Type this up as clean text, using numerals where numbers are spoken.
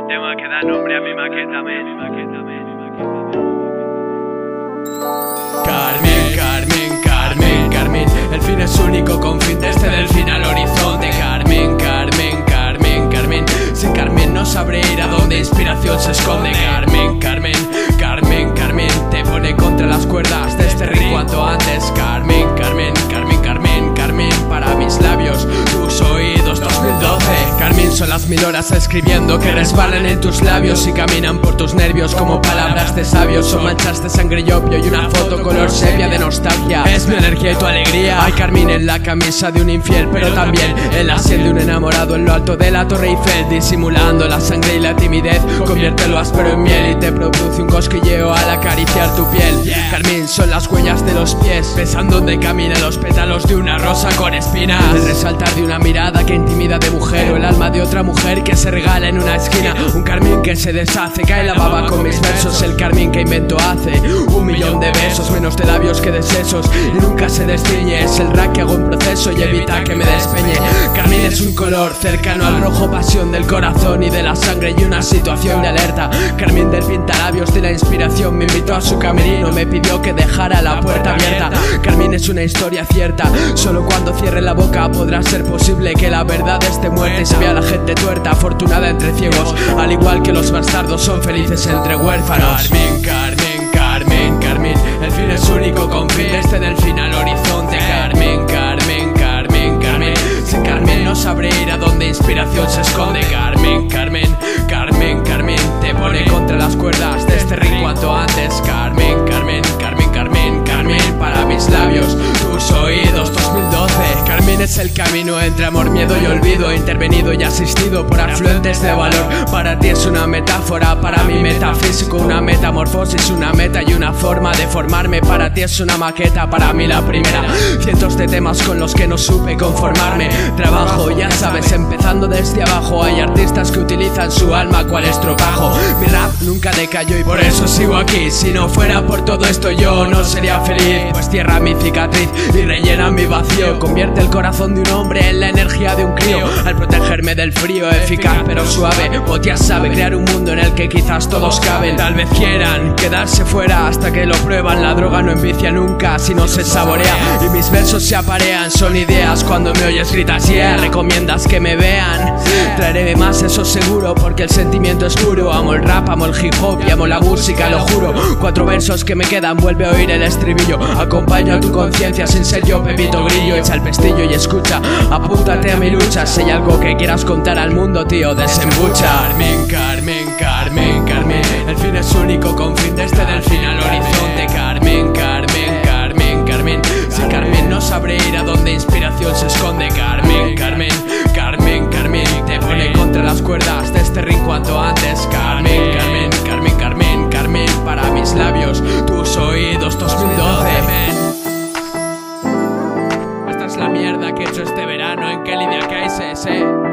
tema que da nombre a mi maqueta, Carmen, Carmen, Carmen, Carmen, el fin es único con fin desde el fin al horizonte. Carmen, Carmen, Carmen, Carmen, sin Carmen no sabré ir a donde inspiración se esconde. Carmen, Carmen, Carmen, Carmen, te pone contra las cuerdas de este ring cuanto antes. Carmen, Carmen, Carmen, Carmen, Carmen, para mis labios, tus oídos 2012. Carmen, son las 1000 horas escribiendo que resbalan en tus labios y caminan por tus nervios como palabras de sabios. Son manchas de sangre y opio y una foto color sepia de nostalgia. Es mi energía y tu alegría. Hay Carmen en la camisa de un infiel, pero también en la sien de un enamorado en lo alto de la Torre Eiffel. Disimulando la sangre y la timidez, convierte lo áspero en miel y te produce un cosquilleo al acariciar tu piel. Carmen, son las huellas de los pies, besan donde caminan los pétalos de una rosa con espinas. El resaltar de una mirada que intimida de mujer o el alma de otra mujer que se regala en una esquina. Un Carmen que se deshace, cae la baba con mis versos. El Carmen que invento hace 1.000.000 de besos, menos de labios que de sesos, y nunca se destiñe. Es el rack que hago en proceso y evita que me despeñe. Carmen es un color cercano al rojo, pasión del corazón y de la sangre y una situación de alerta. Carmen del pintalabios de la inspiración me invitó a su camerino, me pidió que dejara la puerta abierta. Carmen es una historia cierta, solo cuando cierre la boca podrá ser posible que la verdad esté muerta y se vea la gente tuerta, afortunada entre ciegos, al igual que los bastardos son felices entre huérfanos. Carmen, Carmen, Carmen, Carmen, el fin es único con fin desde el fin al horizonte. Carmen, Carmen, Carmen, Carmen, sin Carmen no sabré ir a donde inspiración se esconde. Carmen, Carmen, Carmen, Carmen, te pone contra las cuerdas de este ring cuanto antes. Carmen, Carmen, Carmen, Carmen, Carmen, para mis labios, tus oídos 2012. Carmen es el camino entre amor, miedo y olvido, intervenido y asistido por afluentes de valor. Para ti es una metáfora, para mí metafísico, una metamorfosis, una meta y una forma de formarme. Para ti es una maqueta, para mí la primera. Cientos de temas con los que no supe conformarme. Trabajo, ya sabes, empezando desde abajo. Hay artistas que utilizan su alma cual estropajo. Mi rap nunca decayó y por eso sigo aquí. Si no fuera por todo esto yo no sería feliz, pues cierra mi cicatriz y rellena mi vacío. Convierte el corazón de un hombre en la energía de un crío. Al protegerme del frío, eficaz pero suave. Botia sabe crear un mundo en el que quizás todos caben. Tal vez quieran quedarse fuera hasta que lo prueban. La droga no envicia nunca si no se saborea, y mis versos se aparean, son ideas. Cuando me oyes gritas yeah, recomiendas que me vean. Traeré más, eso seguro, porque el sentimiento es puro. Amo el rap, amo el hip hop y amo la música, lo juro. 4 versos que me quedan, vuelve a oír el estribillo. Acompaño a tu conciencia sin ser yo Pepito Grillo. Echa el pestillo y escucha, apúntate a mi lucha. Si hay algo que quieras contar al mundo, tío, desembucha. Carmen, Carmen, Carmen, Carmen, el fin es único con fin desde el fin al horizonte. Carmen, Carmen, Carmen, Carmen, sin Carmen no sabré ir a donde inspiración se esconde. Carmen, Carmen, Carmen, Carmen, te pone contra las cuerdas de este ring cuanto antes. Carmen, Carmen, Carmen, Carmen, Carmen, para mis labios, tus oídos 2012. Esta es la mierda que he hecho este verano en Kelly de KSS.